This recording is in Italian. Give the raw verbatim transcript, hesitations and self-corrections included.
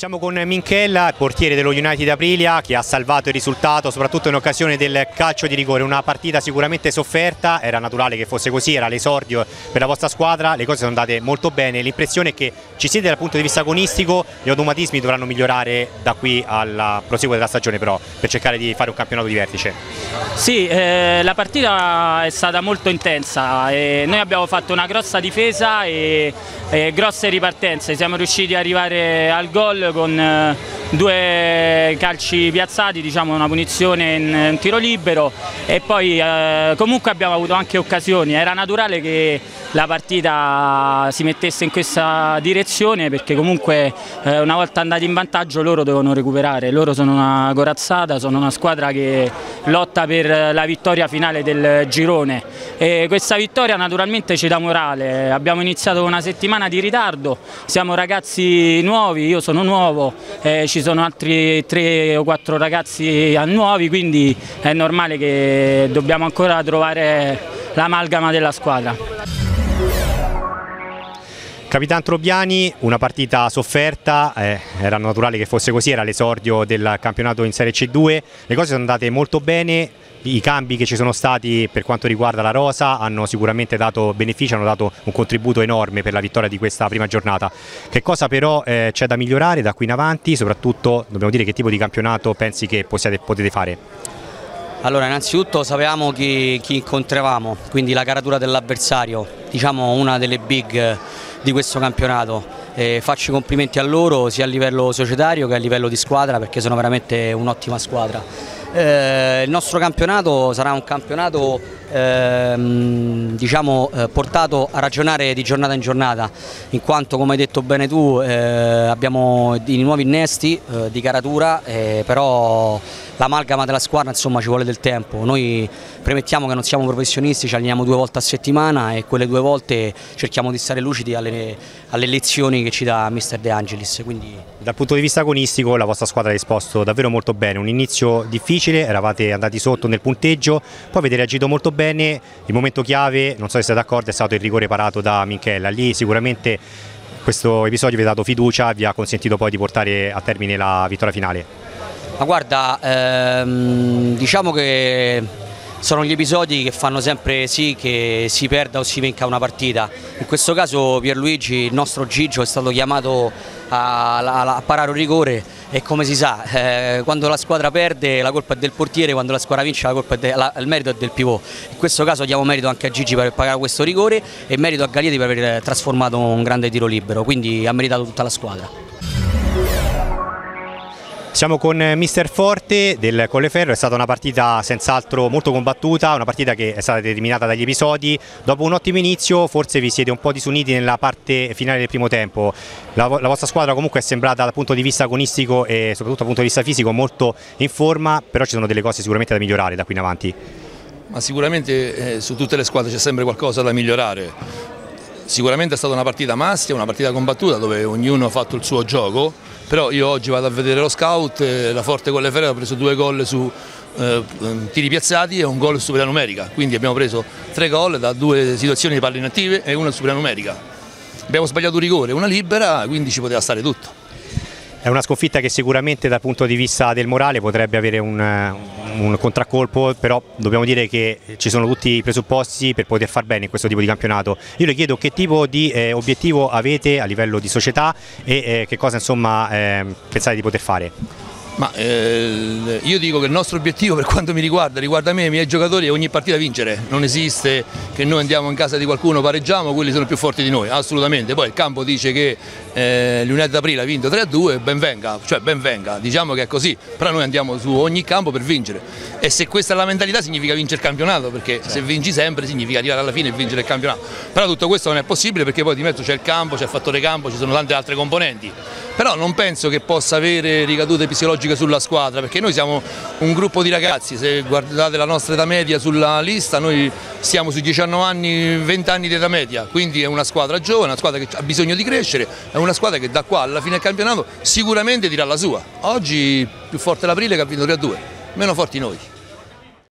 Siamo con Minchella, portiere dello United Aprilia, che ha salvato il risultato soprattutto in occasione del calcio di rigore. Una partita sicuramente sofferta, era naturale che fosse così, era l'esordio per la vostra squadra, le cose sono andate molto bene. L'impressione è che ci siete dal punto di vista agonistico, gli automatismi dovranno migliorare da qui al proseguo della stagione però, per cercare di fare un campionato di vertice. Sì, eh, la partita è stata molto intensa e noi abbiamo fatto una grossa difesa e, e grosse ripartenze, siamo riusciti ad arrivare al gol con eh, due calci piazzati, diciamo una punizione in, in tiro libero e poi eh, comunque abbiamo avuto anche occasioni. Era naturale che la partita si mettesse in questa direzione perché comunque eh, una volta andati in vantaggio loro devono recuperare, loro sono una corazzata, sono una squadra che lotta per la vittoria finale del girone e questa vittoria naturalmente ci dà morale. Abbiamo iniziato una settimana di ritardo, siamo ragazzi nuovi, io sono nuovo, eh, ci sono altri tre o quattro ragazzi nuovi, quindi è normale che dobbiamo ancora trovare l'amalgama della squadra. Capitan Trobiani, una partita sofferta, eh, era naturale che fosse così, era l'esordio del campionato in Serie C due, le cose sono andate molto bene, i cambi che ci sono stati per quanto riguarda la rosa hanno sicuramente dato beneficio, hanno dato un contributo enorme per la vittoria di questa prima giornata. Che cosa però eh, c'è da migliorare da qui in avanti, soprattutto dobbiamo dire che tipo di campionato pensi che possiate, potete fare? Allora, innanzitutto sapevamo chi, chi incontravamo, quindi la caratura dell'avversario, diciamo una delle big di questo campionato. E faccio i complimenti a loro sia a livello societario che a livello di squadra perché sono veramente un'ottima squadra. Eh, il nostro campionato sarà un campionato ehm, diciamo, eh, portato a ragionare di giornata in giornata, in quanto come hai detto bene tu eh, abbiamo di nuovi innesti eh, di caratura, eh, però l'amalgama della squadra insomma ci vuole del tempo. Noi premettiamo che non siamo professionisti, ci alleniamo due volte a settimana e quelle due volte cerchiamo di stare lucidi alle, alle lezioni che ci dà mister De Angelis. Quindi... Dal punto di vista agonistico la vostra squadra ha risposto davvero molto bene, un inizio difficile, eravate andati sotto nel punteggio, poi avete reagito molto bene, il momento chiave, non so se siete d'accordo, è stato il rigore parato da Minchella. Lì sicuramente questo episodio vi ha dato fiducia, vi ha consentito poi di portare a termine la vittoria finale. Ma guarda, ehm, diciamo che sono gli episodi che fanno sempre sì che si perda o si vinca una partita. In questo caso Pierluigi, il nostro Gigio, è stato chiamato a, a, a parare un rigore e come si sa, eh, quando la squadra perde la colpa è del portiere, quando la squadra vince la colpa è de, la, il merito è del pivot. In questo caso diamo merito anche a Gigi per aver pagato questo rigore e merito a Galieti per aver trasformato un grande tiro libero, quindi ha meritato tutta la squadra. Siamo con mister Forte del Colleferro, è stata una partita senz'altro molto combattuta, una partita che è stata determinata dagli episodi. Dopo un ottimo inizio forse vi siete un po' disuniti nella parte finale del primo tempo. La, la vostra squadra comunque è sembrata dal punto di vista agonistico e soprattutto dal punto di vista fisico molto in forma, però ci sono delle cose sicuramente da migliorare da qui in avanti. Ma sicuramente eh, su tutte le squadre c'è sempre qualcosa da migliorare. Sicuramente è stata una partita maschia, una partita combattuta dove ognuno ha fatto il suo gioco, però io oggi vado a vedere lo scout, eh, la Forte Colleferro ha preso due gol su eh, tiri piazzati e un gol su superiorità numerica, quindi abbiamo preso tre gol da due situazioni di palle inattive e una superiorità numerica. Abbiamo sbagliato un rigore, una libera, quindi ci poteva stare tutto. È una sconfitta che sicuramente dal punto di vista del morale potrebbe avere un, un contraccolpo, però dobbiamo dire che ci sono tutti i presupposti per poter far bene in questo tipo di campionato. Io le chiedo che tipo di eh, obiettivo avete a livello di società e eh, che cosa insomma eh, pensate di poter fare. Ma eh, io dico che il nostro obiettivo per quanto mi riguarda, riguarda me e i miei giocatori, è ogni partita vincere. Non esiste che noi andiamo in casa di qualcuno, pareggiamo, quelli sono più forti di noi, assolutamente. Poi il campo dice che eh, l'United Aprilia ha vinto tre a due, ben venga, cioè ben venga, diciamo che è così, però noi andiamo su ogni campo per vincere. E se questa è la mentalità significa vincere il campionato, perché certo, se vinci sempre significa arrivare alla fine e vincere il campionato. Però tutto questo non è possibile perché poi di mezzo c'è il campo, c'è il fattore campo, ci sono tante altre componenti. Però non penso che possa avere ricadute psicologiche sulla squadra, perché noi siamo un gruppo di ragazzi, se guardate la nostra età media sulla lista noi siamo sui diciannove anni, venti anni di età media, quindi è una squadra giovane, una squadra che ha bisogno di crescere, è una squadra che da qua alla fine del campionato sicuramente dirà la sua. Oggi più forte l'Aprilia che ha vinto tre a due, meno forti noi.